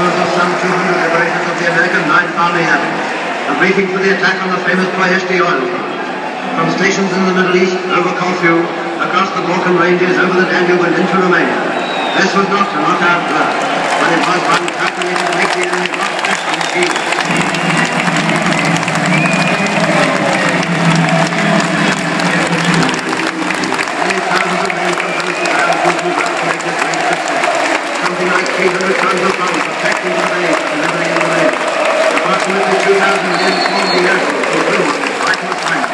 photos of some 200 liberators of the American Ninth Army have it. A briefing for the attack on the famous Ploiești oil farm. From stations in the Middle East, over Corfu, across the Balkan ranges, over the Danube and into Romania. This was not to knock out blood, but it was one calculated to make the enemy not press on his heels. Something like 300 tons of bombs were packed into the base and leveling the range. Approximately 2,000 men formed the air force to boom on this vital assignment.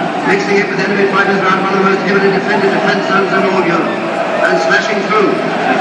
Mixing it with enemy fighters around one of the most heavily defended defense zones in all Europe, and smashing through